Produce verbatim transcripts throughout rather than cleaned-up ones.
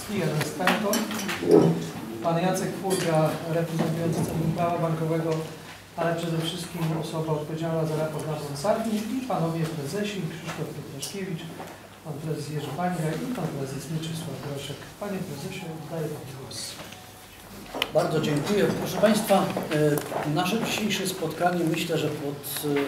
Kowalski, jeden z Pęko, pan Jacek Furga, reprezentujący Centrum Prawa Bankowego, ale przede wszystkim osoba odpowiedzialna za raport Nadzór Sarni i panowie prezesi Krzysztof Piotraszkiewicz, pan prezes Jerzy Pańga i pan prezes Mieczysław Groszek. Panie prezesie, oddaję pan głos. Bardzo dziękuję. Proszę Państwa, nasze dzisiejsze spotkanie, myślę, że pod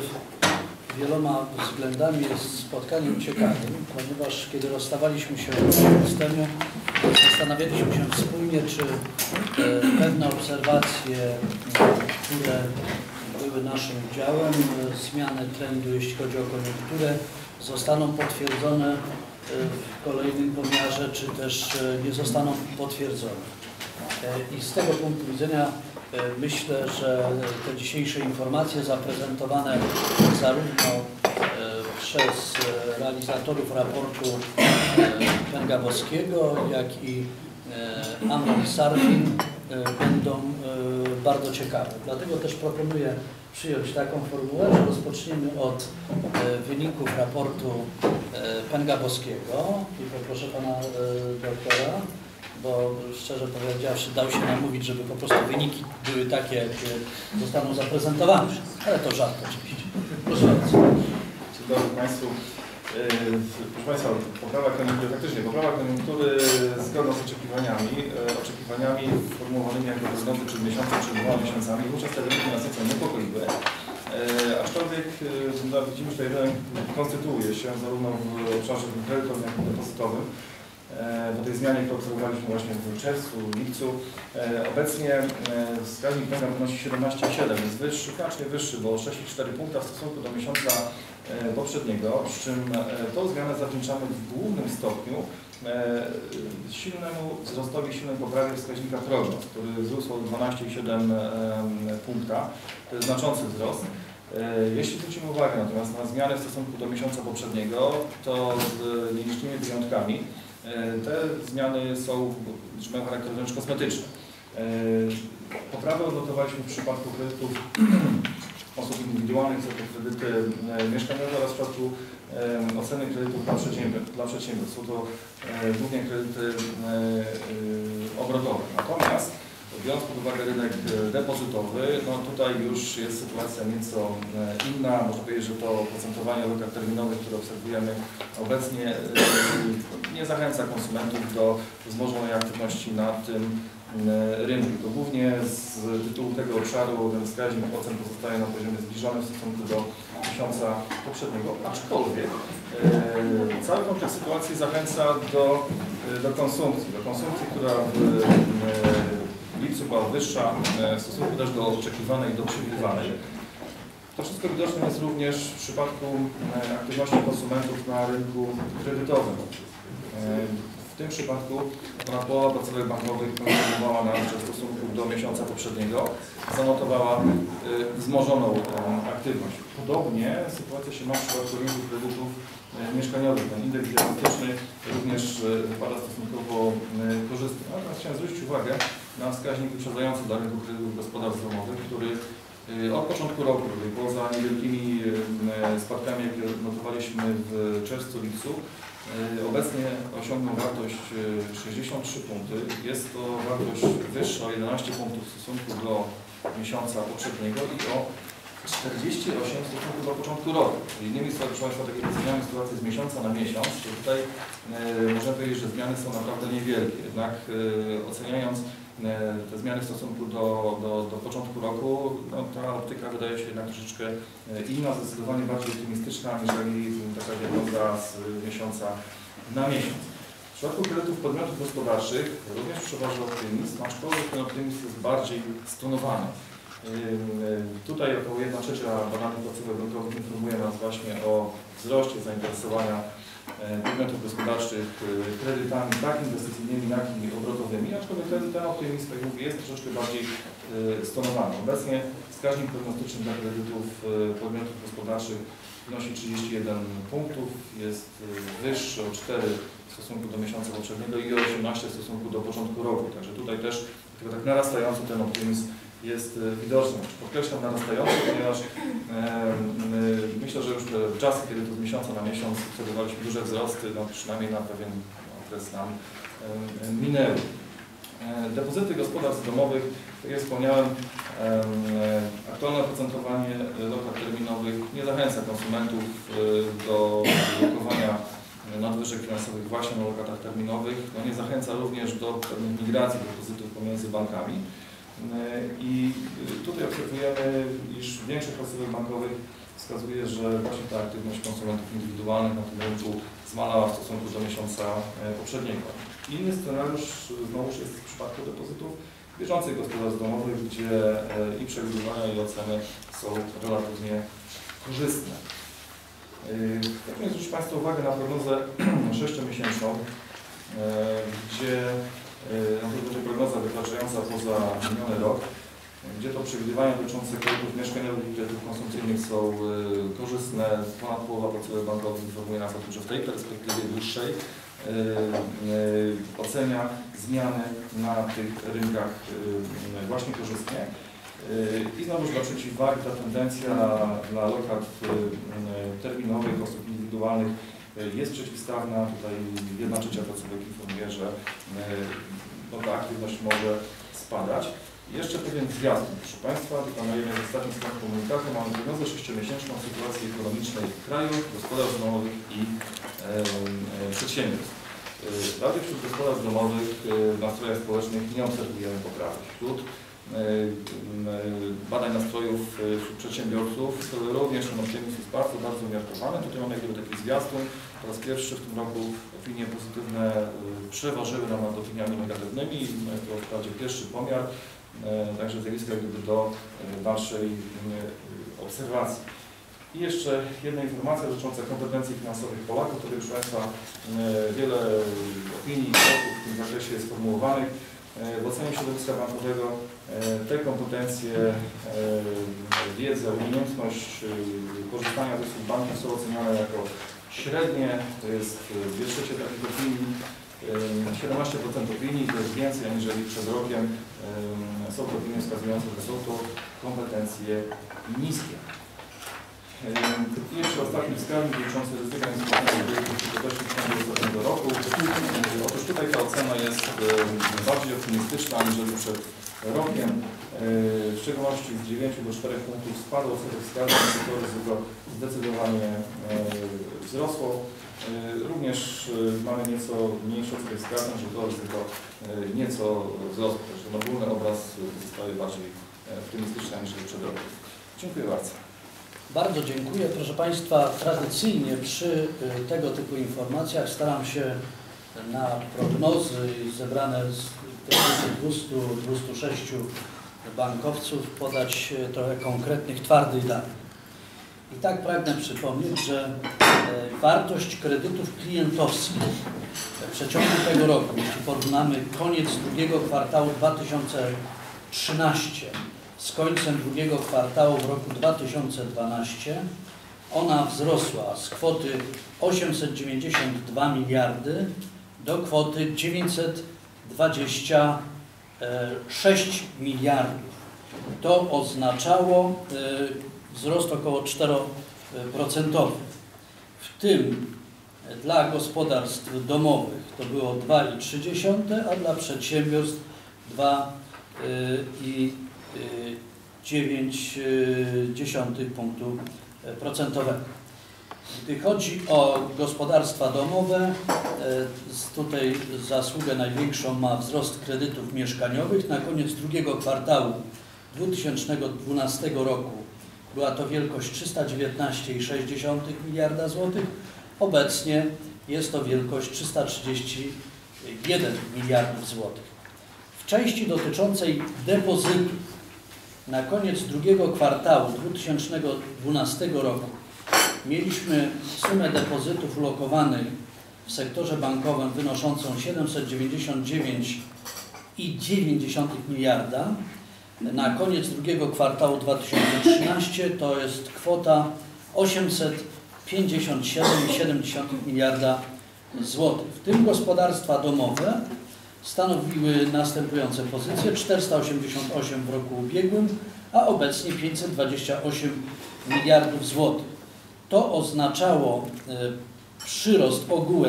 wieloma względami jest spotkaniem ciekawym, ponieważ kiedy rozstawaliśmy się z temu, zastanawialiśmy się wspólnie, czy pewne obserwacje, które były naszym udziałem, zmiany trendu, jeśli chodzi o koniunkturę, zostaną potwierdzone w kolejnym pomiarze, czy też nie zostaną potwierdzone. I z tego punktu widzenia myślę, że te dzisiejsze informacje zaprezentowane zarówno przez realizatorów raportu Pęga-Boskiego, jak i Amron Sarwin będą bardzo ciekawe. Dlatego też proponuję przyjąć taką formułę, że rozpoczniemy od wyników raportu Pęga-Boskiego i poproszę pana doktora, bo szczerze powiedziawszy dał się namówić, żeby po prostu wyniki były takie, jakie zostaną zaprezentowane, ale to żart oczywiście. Proszę bardzo. Dzień dobry Państwu. Proszę Państwa, poprawa koniunktury, faktycznie poprawa koniunktury zgodna z oczekiwaniami, oczekiwaniami formułowanymi jako prognozy przed miesiącem, przed dwoma miesiącami, wówczas te wyniki nas nieco niepokoiły. Aczkolwiek no, widzimy, że ten rynek konstytuuje się zarówno w obszarze kredytowym, jak i depozytowym. Po tej zmianie, którą obserwowaliśmy właśnie w czerwcu, lipcu, obecnie wskaźnik Pęga wynosi siedemnaście przecinek siedem, jest wyższy, znacznie wyższy, bo sześć przecinek cztery punkta w stosunku do miesiąca poprzedniego, z czym tą zmianę zawdzięczamy w głównym stopniu silnemu wzrostowi, silnej poprawie wskaźnika prognoz, który wzrósł o dwanaście przecinek siedem punkta. To jest znaczący wzrost. Jeśli zwrócimy uwagę natomiast na zmiany w stosunku do miesiąca poprzedniego, to z nielicznymi wyjątkami te zmiany są, że mają charakter wręcz kosmetyczny. Poprawę odnotowaliśmy w przypadku kredytów osób indywidualnych, za te kredyty mieszkaniowe oraz w przypadku oceny kredytów dla przedsiębiorstw. Dla przedsiębiorstw. Są to głównie kredyty obrotowe. Natomiast biorąc pod uwagę rynek depozytowy, no tutaj już jest sytuacja nieco inna. Można powiedzieć, że to oprocentowanie o rokach terminowych, które obserwujemy obecnie, nie zachęca konsumentów do wzmożonej aktywności na tym rynku. To głównie z tytułu tego obszaru ten wskaźnik ocen pozostaje na poziomie zbliżonym w stosunku do miesiąca poprzedniego, aczkolwiek cały kontekst sytuacji zachęca do, do konsumpcji, do konsumpcji, która w w lipcu była wyższa w stosunku też do oczekiwanej i do przewidywanej. To wszystko widoczne jest również w przypadku aktywności konsumentów na rynku kredytowym. W tym przypadku ponad połowa placówek bankowych kontynuowała na w stosunku do miesiąca poprzedniego, zanotowała wzmożoną aktywność. Podobnie sytuacja się ma w przypadku rynku kredytów mieszkaniowych. Ten indeks diagnostyczny również wypada stosunkowo korzystnie. Natomiast chciałem zwrócić uwagę na wskaźnik wyprzedzający dla rynku kredytów gospodarstw domowych, który od początku roku, poza niewielkimi spadkami, jakie notowaliśmy w czerwcu, lipcu, obecnie osiągnął wartość sześćdziesiąt trzy punkty. Jest to wartość wyższa o jedenaście punktów w stosunku do miesiąca poprzedniego i o czterdzieści osiem w stosunku do początku roku. Innymi słowy, proszę Państwa, takie zmiany sytuacji z miesiąca na miesiąc, to tutaj e, możemy powiedzieć, że zmiany są naprawdę niewielkie. Jednak e, oceniając e, te zmiany w stosunku do, do, do początku roku, no, ta optyka wydaje się jednak troszeczkę inna, zdecydowanie bardziej optymistyczna, niżeli taka diagnoza z miesiąca na miesiąc. W przypadku kredytów podmiotów gospodarczych również przeważa optymizm, aczkolwiek ten optymizm jest bardziej stonowany. Tutaj około jedna trzecia badanych placówek bankowych informuje nas właśnie o wzroście zainteresowania podmiotów gospodarczych kredytami tak inwestycyjnymi, jak i obrotowymi, aczkolwiek ten, ten optymizm, tak jak mówię, jest troszeczkę bardziej stonowany. Obecnie wskaźnik prognostyczny dla kredytów podmiotów gospodarczych wynosi trzydzieści jeden punktów, jest wyższy o cztery w stosunku do miesiąca poprzedniego i o osiemnaście w stosunku do początku roku. Także tutaj też tylko tak narastający ten optymizm jest widoczny. Podkreślam narastający, ponieważ e, e, myślę, że już te czasy, kiedy to z miesiąca na miesiąc obserwowaliśmy duże wzrosty, no przynajmniej na pewien okres nam e, minęły. Depozyty gospodarstw domowych, tak jak wspomniałem, aktualne oprocentowanie lokat terminowych nie zachęca konsumentów do lokowania nadwyżek finansowych właśnie na lokatach terminowych. No nie zachęca również do pewnych migracji depozytów pomiędzy bankami. I tutaj obserwujemy, iż większość placówek bankowych wskazuje, że właśnie ta aktywność konsumentów indywidualnych na tym rynku zmalała w stosunku do miesiąca poprzedniego. Inny scenariusz znowuż jest w przypadku depozytów bieżących gospodarstw domowych, gdzie i przewidywania, i oceny są relatywnie korzystne. Chciałbym zwrócić Państwa uwagę na prognozę sześciomiesięczną, gdzie no to będzie prognoza wykraczająca poza miniony rok, gdzie to przewidywania dotyczące kredytów mieszkaniowych i kredytów konsumpcyjnych są korzystne. Ponad połowa placówek bankowych informuje nas o tym, że w tej perspektywie dłuższej ocenia zmiany na tych rynkach właśnie korzystnie. I znowuż dla przeciwwagi ta tendencja dla lokat terminowych, osób indywidualnych jest przeciwstawna. Tutaj jedna trzecia placówek informuje, że no, ta aktywność może spadać. I jeszcze pewien zwiastun, proszę Państwa, tutaj na jednej z ostatnich stron komunikatu mamy prognozę sześciomiesięczną sytuacji ekonomicznej kraju, gospodarstw domowych i e, e, przedsiębiorstw. Dalej wśród gospodarstw domowych w nastrojach społecznych nie obserwujemy poprawy. Wśród badań nastrojów wśród przedsiębiorców również ten optymizm jest bardzo, bardzo umiarkowany. Tutaj mamy jakby taki zwiastun. Po raz pierwszy w tym roku opinie pozytywne przeważyły nad opiniami negatywnymi. Jest to wprawdzie pierwszy pomiar, także zjawisko jak gdyby do dalszej obserwacji. I jeszcze jedna informacja dotycząca kompetencji finansowych Polaków. Tutaj, proszę Państwa, wiele opinii i słów w tym zakresie jest sformułowanych. W ocenie środowiska bankowego te kompetencje, wiedzę, umiejętność korzystania z usług banków są oceniane jako średnie, to jest dwie trzecie takich opinii, siedemnaście procent opinii, to jest więcej aniżeli przed rokiem. Są to opinie wskazujące, że są to kompetencje niskie. I jeszcze ostatni wskaźnik dotyczący ryzyka niezgodnego z skuteczności w ciągu ostatniego roku. Otóż tutaj ta ocena jest bardziej optymistyczna aniżeli przed rokiem. W szczególności z dziewięciu do czterech punktów spadł odsetek wskaźnik, to ryzyko zdecydowanie wzrosło. Również mamy nieco mniejszy odsetek wskaźnik, że to ryzyko nieco wzrosło. Także ogólny obraz zostaje bardziej optymistyczny aniżeli przed rokiem. Dziękuję bardzo. Bardzo dziękuję. Proszę Państwa, tradycyjnie przy tego typu informacjach staram się na prognozy zebrane z dwustu do dwustu sześciu bankowców podać trochę konkretnych, twardych danych. I tak pragnę przypomnieć, że wartość kredytów klientowskich w przeciągu tego roku, jeśli porównamy koniec drugiego kwartału dwa tysiące trzynastego z końcem drugiego kwartału w roku dwa tysiące dwunastym, ona wzrosła z kwoty osiemset dziewięćdziesiąt dwa miliardy do kwoty dziewięćset dwadzieścia sześć miliardów. To oznaczało wzrost około cztery procent. W tym dla gospodarstw domowych to było dwa i trzy dziesiąte, a dla przedsiębiorstw dwa i dziewięć dziesiątych punktu procentowego. Gdy chodzi o gospodarstwa domowe, tutaj zasługę największą ma wzrost kredytów mieszkaniowych. Na koniec drugiego kwartału dwa tysiące dwunastego roku była to wielkość trzysta dziewiętnaście i sześć dziesiątych miliarda złotych. Obecnie jest to wielkość trzysta trzydzieści jeden miliardów złotych. W części dotyczącej depozytów na koniec drugiego kwartału dwa tysiące dwunastego roku mieliśmy sumę depozytów ulokowanych w sektorze bankowym wynoszącą siedemset dziewięćdziesiąt dziewięć i dziewięć dziesiątych miliarda. Na koniec drugiego kwartału dwa tysiące trzynastego to jest kwota osiemset pięćdziesiąt siedem i siedem dziesiątych miliarda złotych. W tym gospodarstwa domowe stanowiły następujące pozycje: czterysta osiemdziesiąt osiem w roku ubiegłym, a obecnie pięćset dwadzieścia osiem miliardów złotych. To oznaczało przyrost ogółem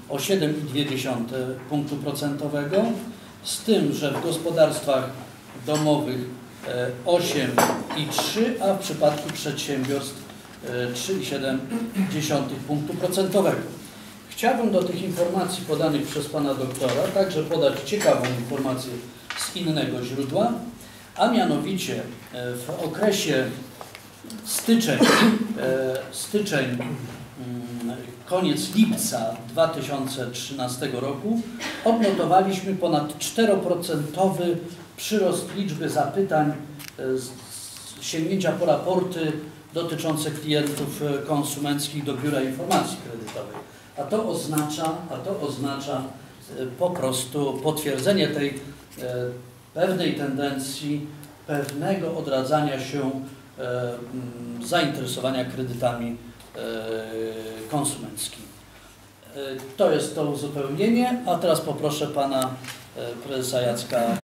o siedem przecinek dwa punktu procentowego, z tym, że w gospodarstwach domowych osiem przecinek trzy, a w przypadku przedsiębiorstw trzy przecinek siedem punktu procentowego. Chciałbym do tych informacji podanych przez Pana doktora także podać ciekawą informację z innego źródła, a mianowicie w okresie styczeń, styczeń koniec lipca dwa tysiące trzynastego roku odnotowaliśmy ponad czteroprocentowy przyrost liczby zapytań z sięgnięcia po raporty dotyczące klientów konsumenckich do Biura Informacji Kredytowej. A to oznacza, a to oznacza po prostu potwierdzenie tej pewnej tendencji, pewnego odradzania się zainteresowania kredytami konsumenckimi. To jest to uzupełnienie, a teraz poproszę Pana Prezesa Jacka